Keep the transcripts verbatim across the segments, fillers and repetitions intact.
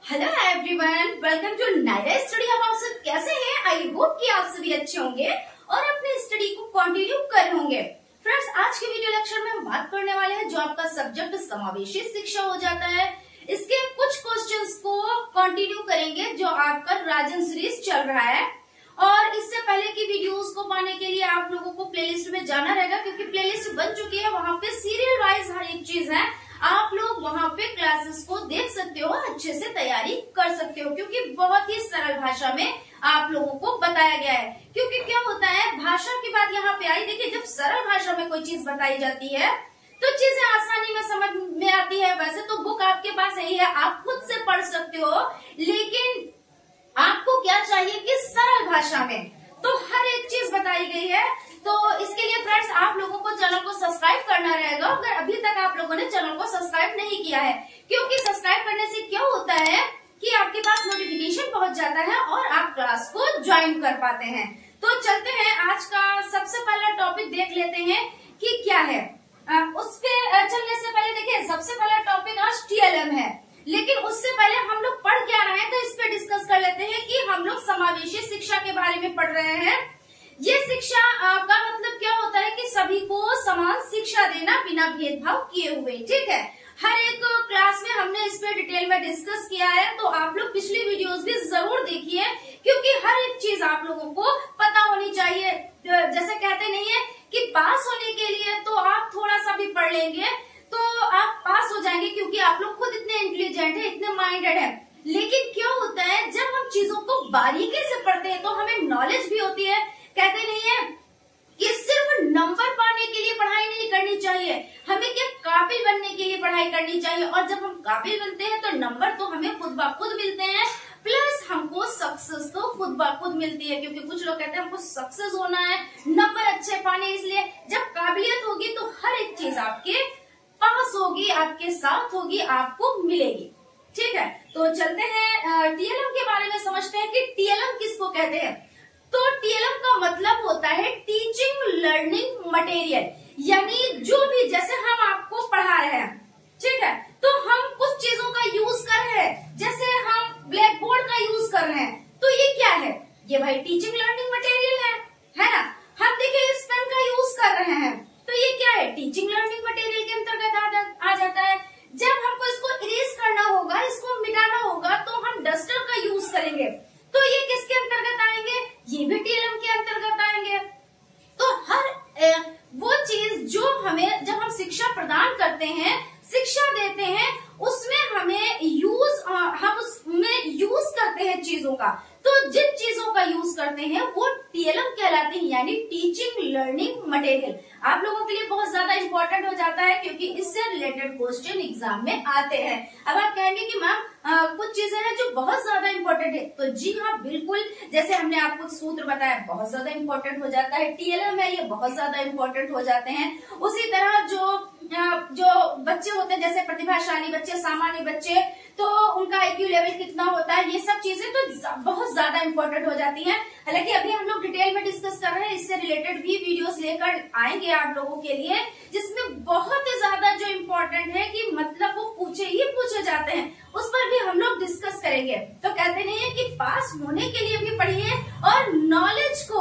Hello everyone, welcome to Naira study hub. आप सब कैसे हैं? आई होप कि आप सभी अच्छे होंगे और अपनी स्टडी को कंटिन्यू कर रहे होंगे। फ्रेंड्स, आज के वीडियो लेक्चर में हम बात करने वाले हैं जो आपका सब्जेक्ट समावेशी शिक्षा हो जाता है, इसके कुछ क्वेश्चंस को कंटिन्यू करेंगे जो आपका राजन सीरीज चल रहा है। और इससे पहले की वीडियोस को पाने के लिए आप लोगों को प्लेलिस्ट में जाना रहेगा, क्योंकि प्लेलिस्ट बन चुकी है, वहां पे सीरियल वाइज हर एक चीज है। आप लोग वहां पे क्लासेस को देख सकते हो, अच्छे से तैयारी कर सकते हो, क्योंकि बहुत ही सरल भाषा में आप लोगों को बताया गया है। क्योंकि क्या होता है, भाषा की बात यहाँ पे आई। देखिए, जब सरल भाषा में कोई चीज बताई जाती है तो चीजें आसानी में समझ में आती है। वैसे तो बुक आपके पास यही है, आप खुद से पढ़ सकते हो, लेकिन आपको क्या चाहिए कि सरल भाषा में तो हर एक चीज बताई गई है। तो इसके लिए फ्रेंड्स, आप लोगों को चैनल को सब्सक्राइब करना रहेगा, अगर अभी तक आप लोगों ने चैनल को सब्सक्राइब नहीं किया है, क्योंकि सब्सक्राइब करने से क्या होता है कि आपके पास नोटिफिकेशन पहुंच जाता है और आप क्लास को ज्वाइन कर पाते हैं। तो चलते हैं, आज का सबसे पहला टॉपिक देख लेते हैं कि क्या है। आ, उस पे चलने से पहले देखिए, सबसे पहला टॉपिक आज टीएलएम है, लेकिन उससे पहले हम लोग पढ़ क्या रहे हैं तो इस पे डिस्कस कर लेते हैं कि हम लोग समावेशी शिक्षा के बारे में पढ़ रहे हैं। ये शिक्षा का मतलब क्या होता है कि सभी को समान शिक्षा देना बिना भेदभाव किए हुए। ठीक है, हर एक क्लास में हमने इस पे डिटेल में डिस्कस किया है, तो आप लोग पिछली वीडियोस भी जरूर देखिए, क्योंकि हर एक चीज आप लोगों को पता होनी चाहिए। जैसे कहते नहीं है कि पास होने के लिए तो आप थोड़ा सा भी पढ़ लेंगे तो आप पास हो जाएंगे, क्योंकि आप लोग खुद इतने इंटेलिजेंट है, इतने माइंडेड है। लेकिन क्या होता है, जब हम चीजों को बारीकी से पढ़ते हैं तो हमें नॉलेज भी होती है। कहते नहीं है कि सिर्फ नंबर पाने के लिए पढ़ाई नहीं करनी चाहिए, हमें क्या काबिल बनने के लिए पढ़ाई करनी चाहिए। और जब हम काबिल बनते हैं तो नंबर तो हमें खुद ब खुद मिलते हैं, प्लस हमको सक्सेस तो खुद ब खुद मिलती है। क्योंकि कुछ लोग कहते हैं हमको सक्सेस होना है, नंबर अच्छे पाने, इसलिए जब काबिलियत होगी तो हर एक चीज आपके पास होगी, आपके साथ होगी, आपको मिलेगी। ठीक है, तो चलते हैं टीएलएम के बारे में समझते हैं कि टीएलएम किसको कहते हैं। तो टीएलएम का मतलब होता है टीचिंग लर्निंग मटेरियल, यानी जो भी, जैसे हम आपको पढ़ा रहे हैं, ठीक है, तो हम कुछ चीजों का यूज कर रहे हैं, जैसे हम ब्लैक बोर्ड का यूज कर रहे हैं, तो ये क्या है, ये भाई टीचिंग लर्निंग मटेरियल है, है ना। हम देखिए इस पेन का यूज कर रहे हैं, तो ये क्या है, टीचिंग लर्निंग मटेरियल के अंतर्गत आ जाता है। जब हमको इसको इरेज करना होगा, इसको मिटाना होगा, तो हम डस्टर का यूज करेंगे, तो ये किसके अंतर्गत आएंगे, ये भी टीएलएम के अंतर्गत आएंगे। तो हर ए, वो चीज जो हमें, जब हम शिक्षा प्रदान करते हैं, शिक्षा देते हैं, उसमें हमें यूज, हम उसमें यूज करते हैं चीजों का, तो जिन चीजों का यूज करते हैं वो टीएलएम कहलाते हैं, यानी टीचिंग लर्निंग मटेरियल। आप लोगों के लिए बहुत ज्यादा इंपॉर्टेंट हो जाता है, क्योंकि इससे रिलेटेड क्वेश्चन एग्जाम में आते हैं। अब आप कहेंगे कि मैम कुछ चीजें हैं जो बहुत ज्यादा इंपॉर्टेंट है, तो जी हाँ बिल्कुल, जैसे हमने आपको सूत्र बताया बहुत ज्यादा इंपॉर्टेंट हो जाता है, टीएलएम है ये बहुत ज्यादा इंपॉर्टेंट हो जाते हैं। उसी तरह जो जो बच्चे होते हैं, जैसे प्रतिभाशाली बच्चे, सामान्य बच्चे, तो उनका आईक्यू लेवल कितना होता है, ये सब चीजें तो बहुत ज्यादा इंपॉर्टेंट हो जाती हैं। हालांकि अभी हम लोग डिटेल में डिस्कस कर रहे हैं, इससे रिलेटेड भी वीडियोस लेकर आएंगे आप लोगों के लिए, जिसमें बहुत ही ज्यादा जो इम्पोर्टेंट है कि मतलब वो पूछे ही पूछे जाते हैं, उस पर भी हम लोग डिस्कस करेंगे। तो कहते नहीं है कि पास होने के लिए भी पढ़िए और नॉलेज को,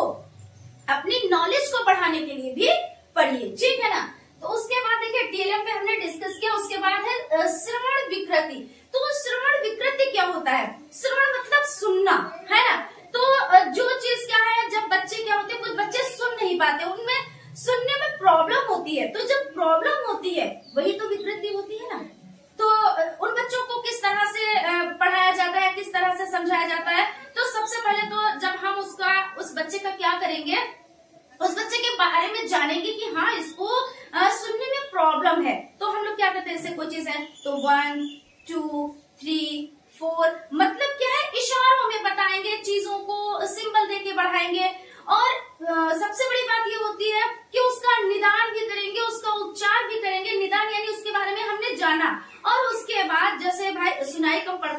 अपनी नॉलेज को बढ़ाने के लिए भी पढ़िए, ठीक है ना। तो उसके बाद देखिए टीएलएम पे हमने डिस्कस किया, उसके बाद है श्रवण विकृति। तो श्रवण विकृति क्या होता है, श्रवण मतलब सुनना, है ना। तो जो चीज क्या है, जब बच्चे क्या होते हैं, कुछ बच्चे सुन नहीं पाते, उनमें सुनने में प्रॉब्लम होती है, तो जब प्रॉब्लम होती है वही तो विकृति होती है ना। तो उन बच्चों को किस तरह से पढ़ाया जाता है, किस तरह से समझाया जाता है। तो सबसे पहले तो जब हम उसका, उस बच्चे का क्या करेंगे, उस बच्चे के बारे में जानेंगे कि हाँ इसको आ, सुनने में प्रॉब्लम है, तो हम लोग क्या करते हैं, जैसे कोई चीज है तो वन टू थ्री फोर, मतलब क्या है, इशारों में बताएंगे, चीजों को सिंबल देके बढ़ाएंगे। और आ, सबसे बड़ी बात ये होती है कि उसका निदान भी करेंगे, उसका उपचार भी करेंगे। निदान यानी उसके बारे में हमने जाना, और उसके बाद जैसे भाई सुनाई कम पड़ता है तो उसके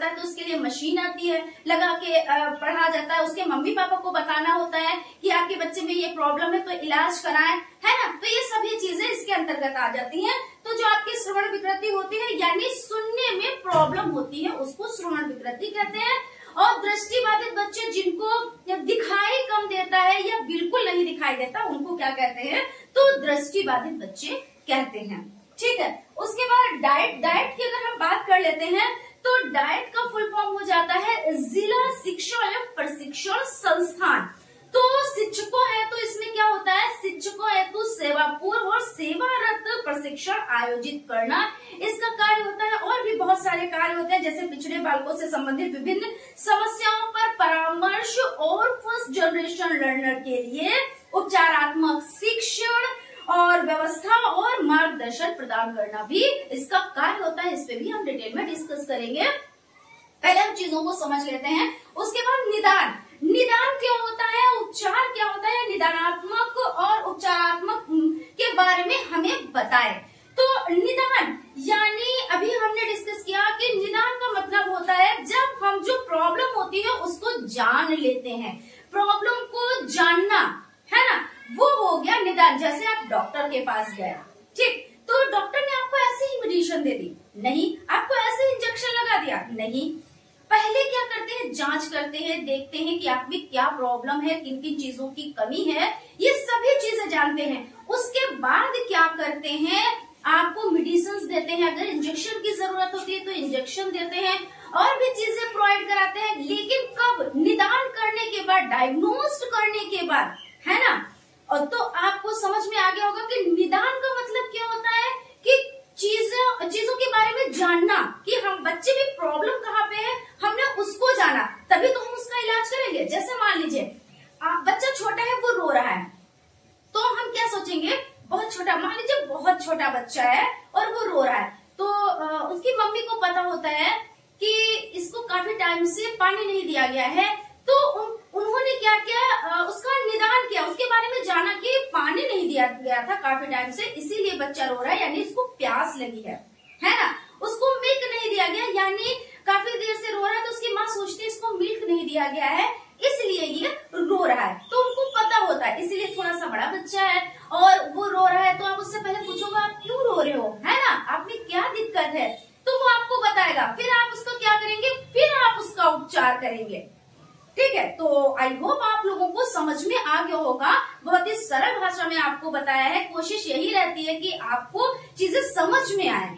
लिए मशीन आती है, लगा के पढ़ा जाता है। उसके मम्मी पापा को बताना होता है कि आपके बच्चे में ये प्रॉब्लम है तो इलाज कराएं, है ना। तो ये सभी चीजें इसके अंतर्गत आ जाती हैं। तो जो आपकी श्रवण विकृति होती है यानी सुनने में प्रॉब्लम होती है उसको श्रवण विकृति कहते हैं। और दृष्टिबाधित बच्चे जिनको दिखाई कम देता है या बिल्कुल नहीं दिखाई देता उनको क्या कहते हैं, तो दृष्टिबाधित बच्चे कहते हैं। ठीक है, उसके बाद डाइट डाइट की अगर हम बात कर लेते हैं तो डाइट का फुल फॉर्म हो जाता है जिला शिक्षा एवं प्रशिक्षण संस्थान। तो शिक्षकों है तो इसमें क्या होता है, शिक्षकों हेतु सेवा पूर्व और सेवारत प्रशिक्षण आयोजित करना इसका कार्य होता है। और भी बहुत सारे कार्य होते हैं जैसे पिछड़े बालकों से संबंधित विभिन्न समस्याओं पर परामर्श और फर्स्ट जनरेशन लर्नर के लिए उपचारात्मक शिक्षण और व्यवस्था और मार्गदर्शन प्रदान करना भी इसका कार्य होता है। इस पे भी हम डिटेल में डिस्कस करेंगे। पहले हम चीजों को समझ लेते हैं, उसके बाद निदान। निदान क्या होता है, उपचार क्या होता है, निदानात्मक और उपचारात्मक के बारे में हमें बताएं। तो निदान यानी अभी हमने डिस्कस किया कि निदान का मतलब होता है जब हम जो प्रॉब्लम होती है उसको जान लेते हैं, प्रॉब्लम को जानना, है ना, वो हो गया निदान। जैसे आप डॉक्टर के पास गए, ठीक, तो डॉक्टर ने आपको ऐसे ही मेडिसिन दे दी नहीं, आपको ऐसे इंजेक्शन लगा दिया नहीं, पहले क्या करते हैं, जांच करते हैं, देखते हैं कि आप में क्या प्रॉब्लम है, किन किन चीजों की कमी है, ये सभी चीजें जानते हैं। उसके बाद क्या करते हैं, आपको मेडिसिन देते हैं, अगर इंजेक्शन की जरूरत होती है तो इंजेक्शन देते हैं और भी चीजें प्रोवाइड कराते हैं। लेकिन कब, निदान करने के बाद, डायग्नोस्ट करने के बाद, है ना। और तो आपको समझ में आ गया होगा कि निदान का मतलब क्या होता है कि चीजों चीजों के बारे में जानना कि हम बच्चे में प्रॉब्लम कहाँ पे है, हमने उसको जाना तभी तो हम उसका इलाज करेंगे। जैसे मान लीजिए बच्चा छोटा है, वो रो रहा है, तो हम क्या सोचेंगे, बहुत छोटा, मान लीजिए बहुत छोटा बच्चा है और वो रो रहा है, तो उसकी मम्मी को पता होता है कि इसको काफी टाइम से पानी नहीं दिया गया है, तो उन, उन्होंने क्या किया, उसका निदान किया, उसके बारे में जाना कि पानी नहीं दिया गया था काफी टाइम से, इसीलिए बच्चा रो रहा है, यानी इसको प्यास लगी है, है ना। उसको मिल्क नहीं दिया गया, यानी काफी देर से रो रहा है, तो उसकी माँ सोचती है इसको मिल्क नहीं दिया गया है इसलिए ये रो रहा है, तो उनको पता होता है। इसीलिए थोड़ा सा बड़ा बच्चा है और वो रो रहा है तो आप उससे पहले पूछोगे आप क्यों रो रहे हो, है ना, आप में क्या दिक्कत है, तो वो आपको बताएगा। फिर आप उसको क्या करेंगे, फिर आप उसका उपचार करेंगे। ठीक है, तो आई होप आप लोगों को समझ में आ गया होगा। बहुत ही सरल भाषा में आपको बताया है, कोशिश यही रहती है कि आपको चीजें समझ में आए।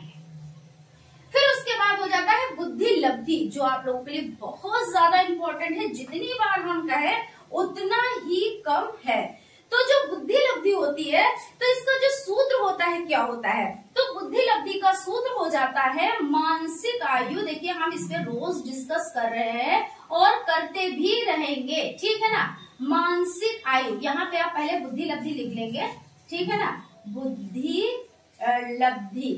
फिर उसके बाद हो जाता है बुद्धि लब्धि, जो आप लोगों के लिए बहुत ज्यादा इम्पोर्टेंट है, जितनी बार हम कहें उतना ही कम है। तो जो बुद्धि लब्धि होती है तो इसका जो सूत्र होता है क्या होता है, तो बुद्धि लब्धि का सूत्र हो जाता है मानसिक आयु। देखिए हम इस पे रोज डिस्कस कर रहे हैं और करते भी रहेंगे, ठीक है ना। मानसिक आयु, यहाँ पे आप पहले बुद्धि लब्धि लिख लेंगे, ठीक है ना, बुद्धि लब्धि,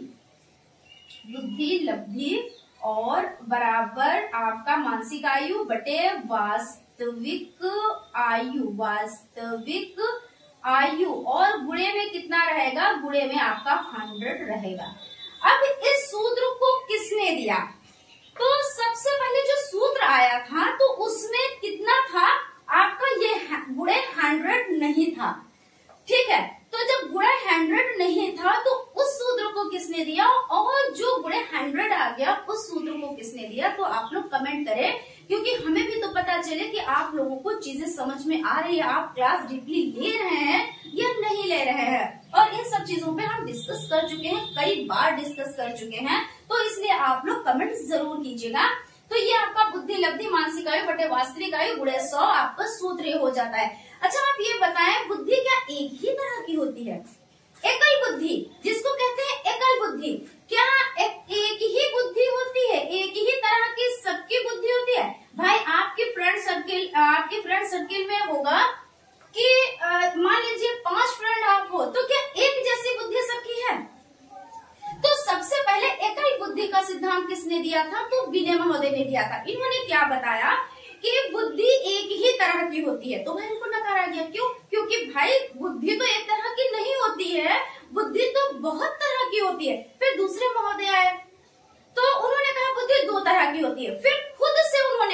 बुद्धि लब्धि और बराबर आपका मानसिक आयु बटे वास्तविक आयु, वास्तविक आयु, और गुणे में कितना रहेगा, गुणे में आपका हंड्रेड रहेगा। अब इस सूत्र को किसने दिया, तो सबसे पहले जो सूत्र आया था तो उसमें कितना था आपका, ये गुणे हंड्रेड नहीं था, ठीक है। तो जब गुणे हंड्रेड नहीं था तो उस सूत्र को किसने दिया, और जो गुणे हंड्रेड आ गया उस सूत्र को किसने दिया, तो आप लोग कमेंट करें, क्योंकि हमें भी तो पता चले कि आप लोगों को चीजें समझ में आ रही है, आप क्लास डीपली ले रहे हैं या नहीं ले रहे हैं। और इन सब चीजों पे हम डिस्कस कर चुके हैं, कई बार डिस्कस कर चुके हैं, तो इसलिए आप लोग कमेंट जरूर कीजिएगा। तो ये आपका बुद्धि लब्धि मानसिक आयु बटे वास्तविक आयु गुणे सौ आपका सूत्र हो जाता है। अच्छा आप ये बताएं, बुद्धि क्या एक ही तरह की होती है, एकल बुद्धि जिसको कहते हैं एकल बुद्धि, क्या एक, एक ही बुद्धि होती है, एक ही तरह की सबकी बुद्धि होती है? भाई आपके फ्रेंड सर्किल, आपके फ्रेंड सर्किल में होगा कि मान लीजिए पांच फ्रेंड आप हो, तो क्या एक जैसी बुद्धि सबकी है? तो सबसे पहले एकल बुद्धि का सिद्धांत किसने दिया था, तो विनय महोदय ने दिया था। इन्होंने क्या बताया कि बुद्धि एक ही तरह की होती है, तो भाई उनको नकारा गया, क्यों? क्योंकि भाई बुद्धि तो एक तरह की नहीं होती है, बुद्धि तो बहुत तरह की होती है। फिर दूसरे महोदय आए तो उन्होंने कहा बुद्धि दो तरह की होती है। फिर खुद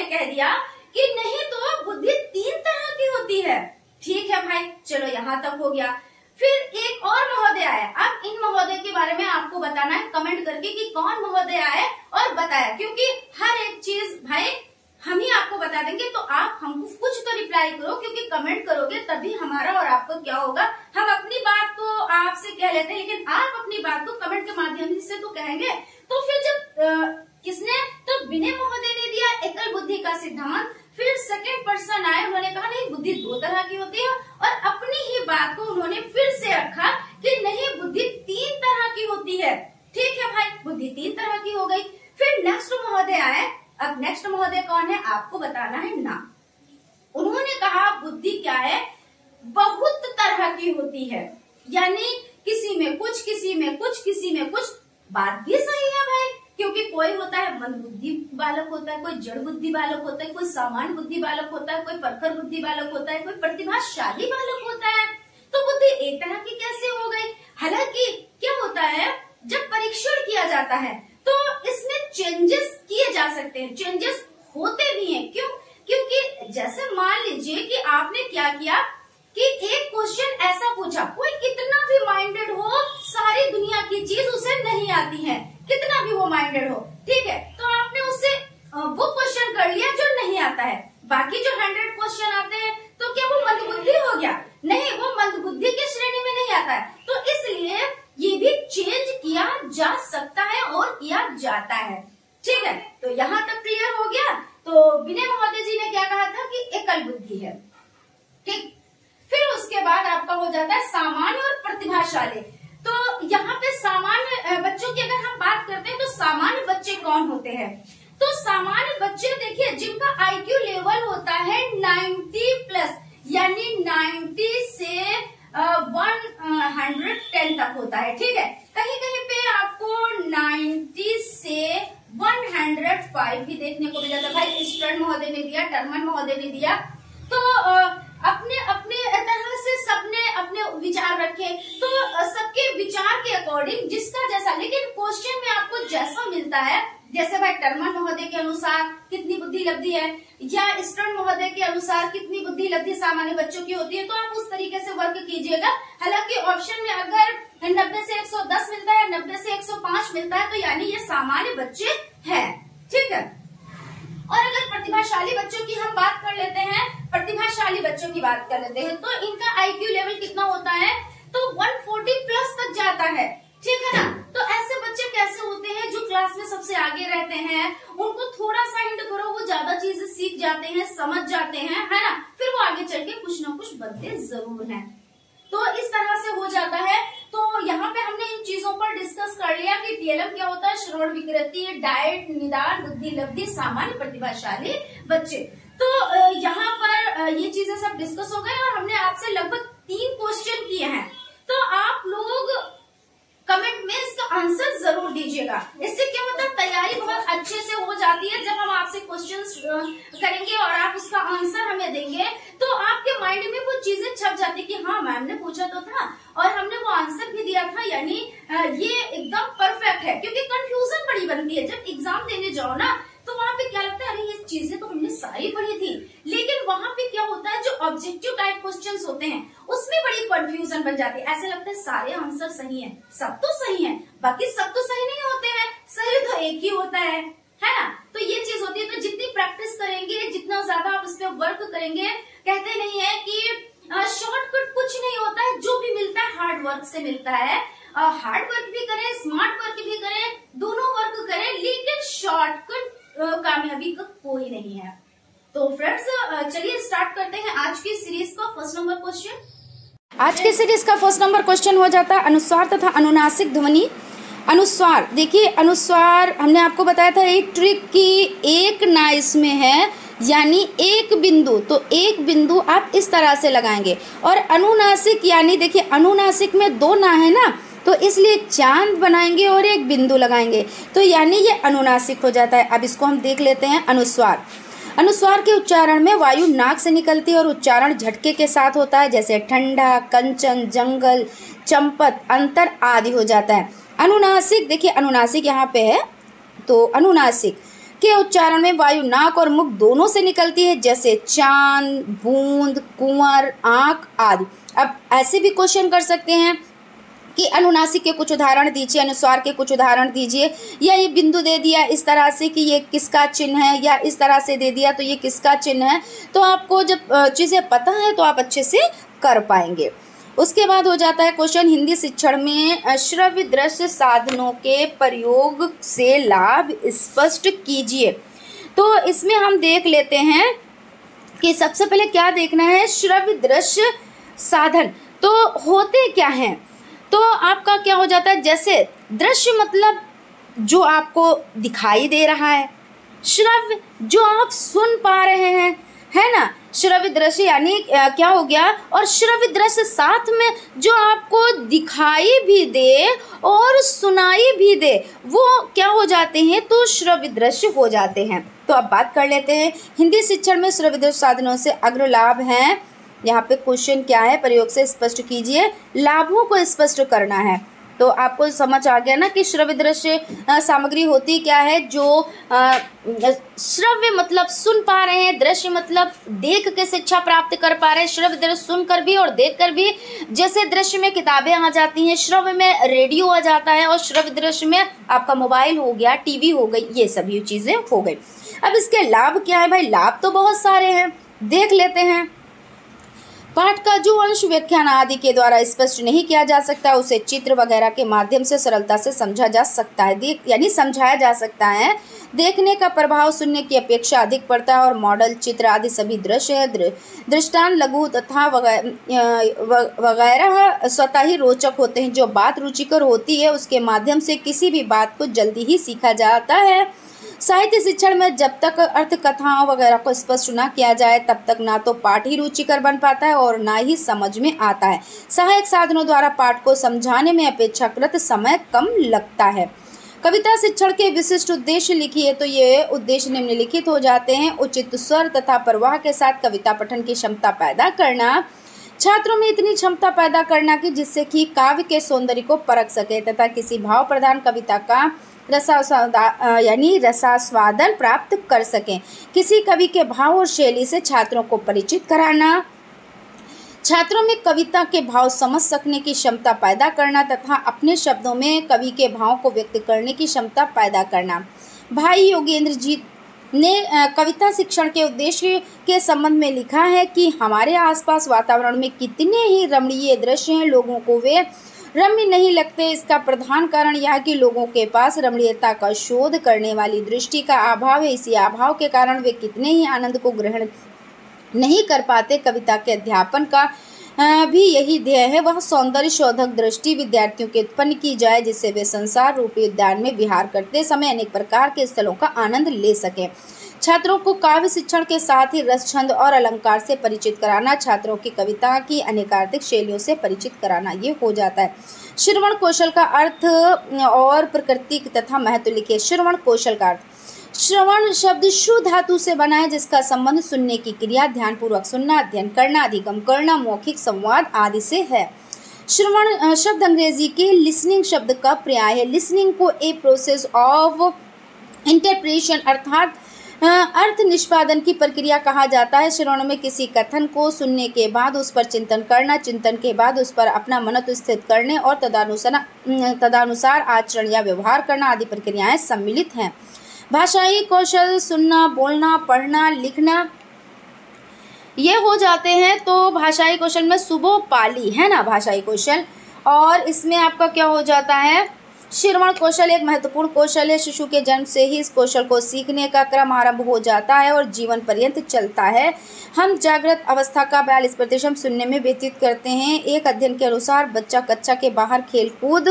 कह दिया कि नहीं तो बुद्धि तीन तरह की होती है। ठीक है भाई, चलो यहाँ तक हो गया। फिर एक और महोदय आया। अब इन महोदय के बारे में आपको बताना है कमेंट करके कि कौन महोदय आए और बताया, क्योंकि हर एक चीज भाई हम ही आपको बता देंगे, तो आप हमको कुछ तो रिप्लाई करो, क्योंकि कमेंट करोगे तभी हमारा और आपका क्या होगा। हम अपनी बात तो आपसे कह लेते हैं, लेकिन आप अपनी बात को कमेंट के माध्यम से तो कहेंगे। तो फिर जब आ, किसने, तो विनय महोदय ने दिया एकल बुद्धि का सिद्धांत। फिर सेकंड पर्सन आए, उन्होंने कहा नहीं बुद्धि दो तरह की होती है, और अपनी ही बात को उन्होंने फिर से रखा कि नहीं बुद्धि तीन तरह की होती है। ठीक है भाई, बुद्धि तीन तरह की हो गई। फिर नेक्स्ट महोदय आए। अब नेक्स्ट महोदय कौन है आपको बताना है ना। उन्होंने कहा बुद्धि क्या है, बहुत तरह की होती है, यानी किसी में कुछ, किसी में कुछ, किसी में कुछ। बात भी सही है भाई, क्योंकि कोई होता है मंद बुद्धि बालक होता है, कोई जड़ बुद्धि बालक होता है, कोई सामान्य बुद्धि बालक होता है, कोई प्रखर बुद्धि बालक होता है, कोई प्रतिभाशाली बालक होता है। तो बुद्धि एक तरह की कैसे हो गई। हालांकि क्या होता है, जब परीक्षण किया जाता है तो इसमें चेंजेस किए जा सकते हैं, चेंजेस होते भी हैं। क्यों? क्योंकि जैसे मान लीजिए कि आपने क्या किया कि एक क्वेश्चन ऐसा पूछा, कोई कितना भी माइंडेड हो, सारी दुनिया की चीज उसे नहीं आती है, कितना भी वो माइंडेड हो, ठीक है, तो आपने उससे वो क्वेश्चन कर लिया जो नहीं आता है। बाकी जो हंड्रेड क्वेश्चन आते हैं तो क्या वो मंदबुद्धि हो गया? नहीं, वो मंदबुद्धि की श्रेणी में नहीं आता है। तो इसलिए ये भी चेंज किया जा सकता है और किया जाता है। ठीक है, तो यहाँ तक क्लियर हो गया। तो विनय महोदय जी ने क्या कहा था कि एकल बुद्धि है। ठीक, फिर उसके बाद आपका हो जाता है सामान्य और प्रतिभाशाली। तो यहाँ पे सामान्य बच्चों की अगर हम बात करते हैं तो सामान्य बच्चे कौन होते हैं? तो सामान्य बच्चे देखिए जिनका आईक्यू लेवल होता है नब्बे प्लस, यानी नब्बे से वन हंड्रेड टेन तक होता है। ठीक है, कहीं कहीं पे आपको नब्बे से वन हंड्रेड फाइव भी देखने को मिल जाता है। भाई स्टर्न महोदय ने दिया, टर्मन महोदय ने दिया। तो अपने अपने तरह से सबने अपने विचार रखे, तो सबके विचार के अकॉर्डिंग जिसका जैसा, लेकिन क्वेश्चन में आपको जैसा मिलता है, जैसे भाई टर्मन महोदय के अनुसार कितनी बुद्धि लब्धि है, या स्टर्न महोदय के अनुसार कितनी बुद्धि लब्धि सामान्य बच्चों की होती है, तो आप उस तरीके से वर्क कीजिएगा। हालांकि ऑप्शन में अगर नब्बे से एक सौ दस मिलता है, नब्बे से एक सौ पाँच मिलता है, तो यानी ये सामान्य बच्चे हैं। ठीक है, और अगर प्रतिभाशाली बच्चों की हम बात कर लेते हैं, प्रतिभाशाली बच्चों की बात कर लेते हैं, तो इनका आईक्यू लेवल कितना होता है, तो एक सौ चालीस प्लस तक जाता है। ठीक है ना। तो ऐसे बच्चे कैसे होते हैं जो क्लास में सबसे आगे रहते हैं, उनको थोड़ा सा हिंट करो वो ज्यादा चीजें सीख जाते हैं, समझ जाते हैं, है ना, फिर वो आगे चल के कुछ ना कुछ बनते जरूर हैं। तो इस तरह से हो जाता है। तो यहाँ पे हमने इन चीजों पर डिस्कस कर लिया कि टीएलएम क्या होता है, श्रवण विकृति, डाइट, निदान, बुद्धि लब्धि, सामान्य, प्रतिभाशाली बच्चे। तो यहाँ पर ये चीजें सब डिस्कस हो गई और हमने आपसे लगभग तीन क्वेश्चन किए हैं। तो आप लोग कमेंट में इसका आंसर जरूर दीजिएगा। इससे क्या होता है, तैयारी बहुत अच्छे से हो जाती है। जब हम आपसे क्वेश्चंस करेंगे और आप उसका आंसर हमें देंगे, तो आपके माइंड में वो चीजें छप जाती कि हाँ मैम ने पूछा तो था और हमने वो आंसर भी दिया था, यानी ये एकदम परफेक्ट है। क्योंकि कंफ्यूजन बड़ी बनती है जब एग्जाम देने जाओ ना, तो वहाँ पे क्या लगता है, अरे ये चीजें तो हमने सारी पढ़ी थी, लेकिन वहाँ पे क्या होता है, जो ऑब्जेक्टिव टाइप क्वेश्चंस होते हैं उसमें बड़ी कंफ्यूजन बन जाती है। ऐसे लगता है सारे आंसर सही हैं, सब तो सही हैं, बाकी सब तो सही नहीं होते हैं, सही तो एक ही होता है, है ना। तो ये चीज होती है। तो जितनी प्रैक्टिस करेंगे, जितना ज्यादा आप इस पे वर्क करेंगे, कहते नहीं है कि शॉर्टकट कुछ नहीं होता है, जो भी मिलता है हार्ड वर्क से मिलता है। हार्ड वर्क भी करें, स्मार्ट वर्क भी करें, दोनों वर्क करें, लेकिन शॉर्टकट कामयाबी का कोई नहीं है। तो फ्रेंड्स चलिए स्टार्ट करते हैं आज की सीरीज का फर्स्ट नंबर क्वेश्चन। आज की सीरीज का फर्स्ट नंबर क्वेश्चन हो जाता है अनुस्वार तथा अनुनासिक ध्वनि। अनुस्वार, देखिए अनुस्वार हमने आपको बताया था एक ट्रिक की एक ना इसमें है, यानी एक बिंदु, तो एक बिंदु आप इस तरह से लगाएंगे। और अनुनासिक, यानी देखिए अनुनासिक में दो ना है ना, तो इसलिए एक चांद बनाएंगे और एक बिंदु लगाएंगे, तो यानी ये अनुनासिक हो जाता है। अब इसको हम देख लेते हैं। अनुस्वार, अनुस्वार के उच्चारण में वायु नाक से निकलती है और उच्चारण झटके के साथ होता है, जैसे ठंडा, कंचन, जंगल, चंपत, अंतर आदि हो जाता है। अनुनासिक, देखिए अनुनासिक यहाँ पे है, तो अनुनासिक के उच्चारण में वायु नाक और मुख दोनों से निकलती है, जैसे चांद, बूंद, कुंवर, आंख आदि। अब ऐसे भी क्वेश्चन कर सकते हैं कि अनुनासिक के कुछ उदाहरण दीजिए, अनुस्वार के कुछ उदाहरण दीजिए, या ये बिंदु दे दिया इस तरह से कि ये किसका चिन्ह है, या इस तरह से दे दिया तो ये किसका चिन्ह है। तो आपको जब चीज़ें पता है तो आप अच्छे से कर पाएंगे। उसके बाद हो जाता है क्वेश्चन हिंदी शिक्षण में श्रव्य दृश्य साधनों के प्रयोग से लाभ स्पष्ट कीजिए। तो इसमें हम देख लेते हैं कि सबसे पहले क्या देखना है, श्रव्य दृश्य साधन तो होते क्या हैं। तो आपका क्या हो जाता है, जैसे दृश्य मतलब जो आपको दिखाई दे रहा है, श्रव्य जो आप सुन पा रहे हैं, है ना। श्रव्य दृश्य यानी क्या हो गया, और श्रव्य दृश्य साथ में जो आपको दिखाई भी दे और सुनाई भी दे, वो क्या हो जाते हैं, तो श्रव्य दृश्य हो जाते हैं। तो अब बात कर लेते हैं हिंदी शिक्षण में श्रव्य दृश्य साधनों से अग्र लाभ हैं। यहाँ पे क्वेश्चन क्या है, प्रयोग से स्पष्ट कीजिए, लाभों को स्पष्ट करना है। तो आपको समझ आ गया ना कि श्रव्य दृश्य सामग्री होती क्या है, जो श्रव्य मतलब सुन पा रहे हैं, दृश्य मतलब देख के शिक्षा प्राप्त कर पा रहे हैं, श्रव्य दृश्य सुनकर भी और देखकर भी। जैसे दृश्य में किताबें आ जाती हैं, श्रव्य में रेडियो आ जाता है, और श्रव्य दृश्य में आपका मोबाइल हो गया, टीवी हो गई, ये सभी चीज़ें हो गई। अब इसके लाभ क्या है भाई, लाभ तो बहुत सारे हैं, देख लेते हैं। पाठ का जो अंश व्याख्यान आदि के द्वारा स्पष्ट नहीं किया जा सकता, उसे चित्र वगैरह के माध्यम से सरलता से समझा जा सकता है, देख यानी समझाया जा सकता है। देखने का प्रभाव सुनने की अपेक्षा अधिक पड़ता है, और मॉडल, चित्र आदि सभी दृश्य है, दृष्टांत, लघु तथा वगैरह स्वतः ही रोचक होते हैं। जो बात रुचिकर होती है उसके माध्यम से किसी भी बात को जल्दी ही सीखा जाता है। साहित्य शिक्षण में जब तक अर्थ कथाओं वगैरह को स्पष्ट न किया जाए तब तक ना तो पाठ ही रुचिकर बन पाता है और ना ही समझ में आता है। सहायक साधनों द्वारा पाठ को समझाने में अपेक्षाकृत समय कम लगता है। कविता शिक्षण के विशिष्ट उद्देश्य लिखिए, तो ये उद्देश्य निम्नलिखित हो जाते हैं। उचित स्वर तथा प्रवाह के साथ कविता पठन की क्षमता पैदा करना, छात्रों में इतनी क्षमता पैदा करना कि जिससे कि काव्य के सौंदर्य को परख सके तथा किसी भाव प्रधान कविता का रसास्वादा यानी रसास्वादन प्राप्त कर सकें। किसी कवि के भाव और शैली से छात्रों को परिचित कराना, छात्रों में कविता के भाव समझ सकने की क्षमता पैदा करना तथा अपने शब्दों में कवि के भाव को व्यक्त करने की क्षमता पैदा करना। भाई योगेंद्र जी ने कविता शिक्षण के उद्देश्य के संबंध में लिखा है कि हमारे आसपास वातावरण में कितने ही रमणीय दृश्य हैं, लोगों को वे रम्य नहीं लगते। इसका प्रधान कारण यह कि लोगों के पास रमणीयता का शोध करने वाली दृष्टि का अभाव है। इसी अभाव के कारण वे कितने ही आनंद को ग्रहण नहीं कर पाते। कविता के अध्यापन का भी यही ध्येय है, वह सौंदर्य शोधक दृष्टि विद्यार्थियों की उत्पन्न की जाए जिससे वे संसार रूपी उद्यान में विहार करते समय अनेक प्रकार के स्थलों का आनंद ले सकें। छात्रों को काव्य शिक्षण के साथ ही रस, छंद और अलंकार से परिचित कराना, छात्रों की कविता की अनेकार्थिक शैलियों से परिचित कराना, ये हो जाता है। श्रवण कौशल का अर्थ और प्रकृति तथा महत्व लिखिए। श्रवण कौशल का अर्थ, श्रवण शब्द शु धातु से बना है जिसका संबंध सुनने की क्रिया, ध्यानपूर्वक सुनना, अध्ययन करना, अधिगम करना, मौखिक संवाद आदि से है। श्रवण शब्द अंग्रेजी के लिसनिंग शब्द का पर्याय है। लिसनिंग को ए प्रोसेस ऑफ इंटरप्रिटेशन अर्थात अर्थ निष्पादन की प्रक्रिया कहा जाता है। श्रवण में किसी कथन को सुनने के बाद उस पर चिंतन करना, चिंतन के बाद उस पर अपना मनन स्थित करने और तदानुसार तदानुसार आचरण या व्यवहार करना आदि प्रक्रियाएं सम्मिलित हैं। भाषाई कौशल, सुनना, बोलना, पढ़ना, लिखना, ये हो जाते हैं। तो भाषाई कौशल में सुबो पाली है ना भाषाई कौशल, और इसमें आपका क्या हो जाता है, श्रवण कौशल एक महत्वपूर्ण कौशल है। शिशु के जन्म से ही इस कौशल को सीखने का क्रम आरंभ हो जाता है और जीवन पर्यंत चलता है। हम जागृत अवस्था का बयालीस प्रतिशत सुनने में व्यतीत करते हैं। एक अध्ययन के अनुसार बच्चा कक्षा के बाहर खेलकूद,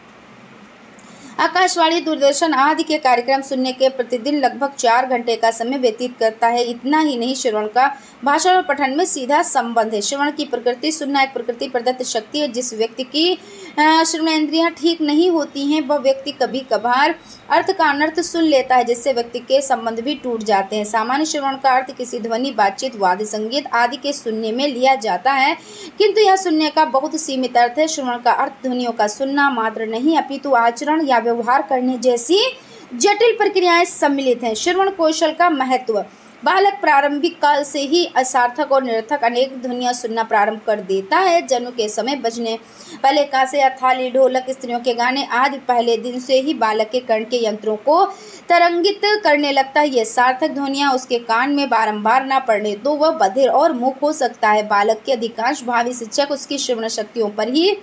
आकाशवाणी, दूरदर्शन आदि के कार्यक्रम सुनने के प्रतिदिन लगभग चार घंटे का समय व्यतीत करता है। इतना ही नहीं, श्रवण का भाषण और पठन में सीधा संबंध है। श्रवण की प्रकृति, सुनना एक प्रकृति प्रदत्त शक्ति है। जिस व्यक्ति की श्रवणेंद्रियां ठीक नहीं होती हैं वह व्यक्ति कभी कभार अर्थ का अनर्थ सुन लेता है जिससे व्यक्ति के संबंध भी टूट जाते हैं। सामान्य श्रवण का अर्थ किसी ध्वनि, बातचीत, वाद्य संगीत आदि के सुनने में लिया जाता है, किंतु यह सुनने का बहुत सीमित अर्थ है। श्रवण का अर्थ ध्वनियों का सुनना मात्र नहीं अपितु आचरण या व्यवहार करने जैसी जटिल प्रक्रियाएं सम्मिलित हैं। श्रवण कौशल का महत्व। बालक प्रारंभिक काल से ही असार्थक और निरर्थक अनेक ध्वनियां सुनना प्रारंभ कर देता है। जन्म के समय बजने पहले कासे या थाली, ढोलक, स्त्रियों के गाने आदि पहले दिन से ही बालक के कर्ण के यंत्रों को तरंगित करने लगता है। ये सार्थक ध्वनियां उसके कान में बारंबार ना पड़ने तो वह बधिर और मूक हो सकता है। बालक के अधिकांश भावी शिक्षक उसकी श्रवण शक्तियों पर ही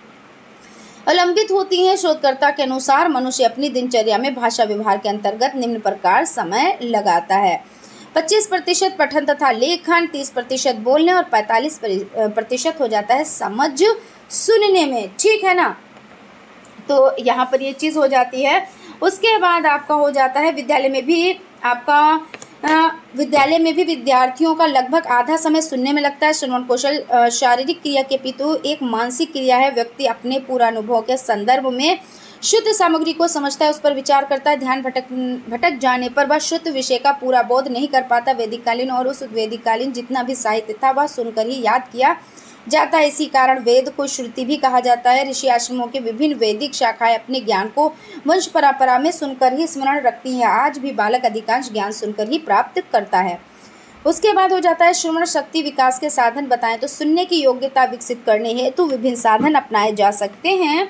अवलंबित होती हैं। शोधकर्ता के अनुसार मनुष्य अपनी दिनचर्या में भाषा व्यवहार के अंतर्गत निम्न प्रकार समय लगाता है। पच्चीस प्रतिशत पठन तथा लेखन, तीस प्रतिशत बोलने और पैंतालीस प्रतिशत हो जाता है समझ सुनने में। ठीक है ना, तो यहाँ पर ये चीज़ हो जाती है। उसके बाद आपका हो जाता है विद्यालय में भी आपका विद्यालय में भी विद्यार्थियों का लगभग आधा समय सुनने में लगता है। श्रवण कौशल शारीरिक क्रिया के पितु एक मानसिक क्रिया है। व्यक्ति अपने पूर्वानुभव के संदर्भ में शुद्ध सामग्री को समझता है, उस पर विचार करता है। ध्यान भटक भटक जाने पर वह शुद्ध विषय का पूरा बोध नहीं कर पाता। वैदिककालीन और उस वैदिककालीन जितना भी साहित्य था वह सुनकर ही याद किया जाता है। इसी कारण वेद को श्रुति भी कहा जाता है। ऋषि आश्रमों के विभिन्न वैदिक शाखाएं अपने ज्ञान को वंश परंपरा में सुनकर ही स्मरण रखती हैं। आज भी बालक अधिकांश ज्ञान सुनकर ही प्राप्त करता है। उसके बाद हो जाता है श्रवण शक्ति विकास के साधन बताएं तो सुनने की योग्यता विकसित करने हेतु विभिन्न साधन अपनाए जा सकते हैं।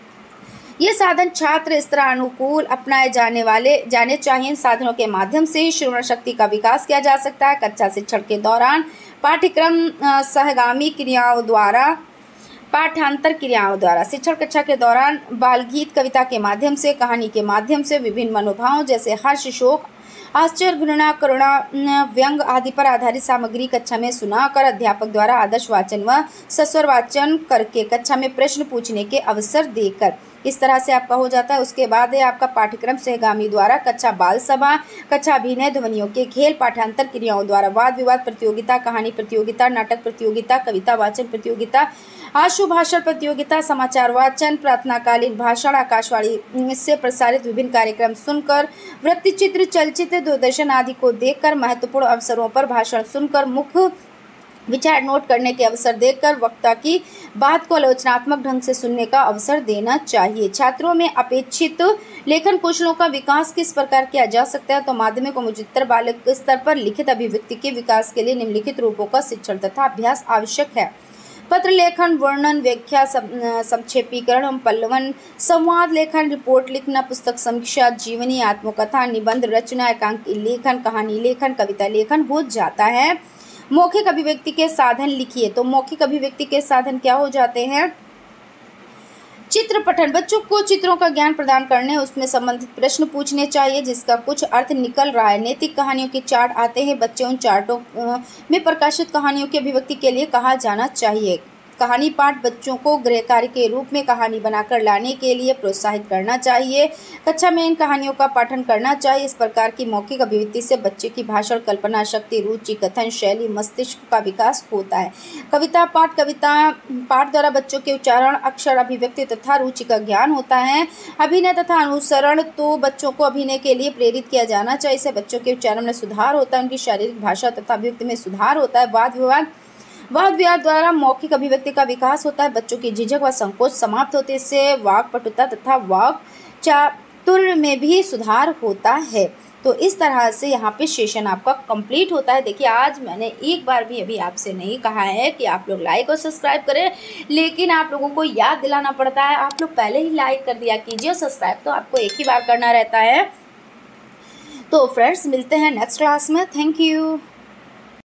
ये साधन छात्र स्तर अनुकूल अपनाए जाने वाले जाने चाहिए। साधनों के माध्यम से श्रवण शक्ति का विकास किया जा सकता है। कक्षा शिक्षण के दौरान पाठ्यक्रम सहगामी क्रियाओं द्वारा पाठांतर क्रियाओं द्वारा शिक्षण कक्षा के दौरान बाल गीत, कविता के माध्यम से, कहानी के माध्यम से विभिन्न मनोभावों जैसे हर्ष, शोक, आश्चर्य, घृणा, करुणा, व्यंग आदि पर आधारित सामग्री कक्षा में सुनाकर अध्यापक द्वारा आदर्श वाचन व सस्वर वाचन करके कक्षा में प्रश्न पूछने के अवसर देकर इस तरह से आपका हो जाता है। उसके बाद है आपका पाठ्यक्रम सहगामी द्वारा कक्षा बाल सभा, कक्षा अभिनय, ध्वनियों के खेल, पाठांतर क्रियाओं द्वारा वाद विवाद प्रतियोगिता, कहानी प्रतियोगिता, नाटक प्रतियोगिता, कविता वाचन प्रतियोगिता, आशु भाषण प्रतियोगिता, समाचार वाचन, प्रार्थनाकालीन भाषण, आकाशवाणी से प्रसारित विभिन्न कार्यक्रम सुनकर, वृत्ति चित्र, चलचित्र, दूरदर्शन आदि को देखकर, महत्वपूर्ण अवसरों पर भाषण सुनकर, मुख्य विचार नोट करने के अवसर देकर वक्ता की बात को आलोचनात्मक ढंग से सुनने का अवसर देना चाहिए। छात्रों में अपेक्षित लेखन कौशलों का विकास किस प्रकार किया जा सकता है तो माध्यमिक और उच्चतर बालक स्तर पर लिखित अभिव्यक्ति के विकास के लिए निम्नलिखित रूपों का शिक्षण तथा अभ्यास आवश्यक है। पत्र लेखन, वर्णन, व्याख्या, संक्षेपीकरण, पल्लवन, संवाद लेखन, रिपोर्ट लिखना, पुस्तक समीक्षा, जीवनी, आत्मकथा, निबंध रचना, एकांकी लेखन, कहानी लेखन, कविता लेखन हो जाता है। मौखिक अभिव्यक्ति के साधन लिखिए तो मौखिक अभिव्यक्ति के साधन क्या हो जाते हैं? चित्र पठन, बच्चों को चित्रों का ज्ञान प्रदान करने उसमें संबंधित प्रश्न पूछने चाहिए जिसका कुछ अर्थ निकल रहा है। नैतिक कहानियों के चार्ट आते हैं, बच्चे उन चार्टों में प्रकाशित कहानियों की अभिव्यक्ति के लिए कहा जाना चाहिए। कहानी पाठ, बच्चों को गृह कार्य के रूप में कहानी बनाकर लाने के लिए प्रोत्साहित करना चाहिए। कक्षा में इन कहानियों का पाठन करना चाहिए। इस प्रकार की मौखिक अभिव्यक्ति से बच्चे की भाषण, कल्पना शक्ति, रुचि, कथन शैली, मस्तिष्क का विकास होता है। कविता पाठ, कविता पाठ द्वारा बच्चों के उच्चारण, अक्षर, अभिव्यक्ति तथा रुचि का ज्ञान होता है। अभिनय तथा अनुसरण, तो बच्चों को अभिनय के लिए प्रेरित किया जाना चाहिए। इससे बच्चों के उच्चारण में सुधार होता है, उनकी शारीरिक भाषा तथा अभिव्यक्ति में सुधार होता है। वाद विवाद वाद विवाद द्वारा मौखिक अभिव्यक्ति का विकास होता है। बच्चों की झिझक व संकोच समाप्त होते, इससे वाक्पटुता तथा वाक चातुर्य में भी सुधार होता है। तो इस तरह से यहाँ पे सेशन आपका कंप्लीट होता है। देखिए आज मैंने एक बार भी अभी आपसे नहीं कहा है कि आप लोग लाइक और सब्सक्राइब करें, लेकिन आप लोगों को याद दिलाना पड़ता है। आप लोग पहले ही लाइक कर दिया कीजिए, सब्सक्राइब तो आपको एक ही बार करना रहता है। तो फ्रेंड्स मिलते हैं नेक्स्ट क्लास में। Thank you.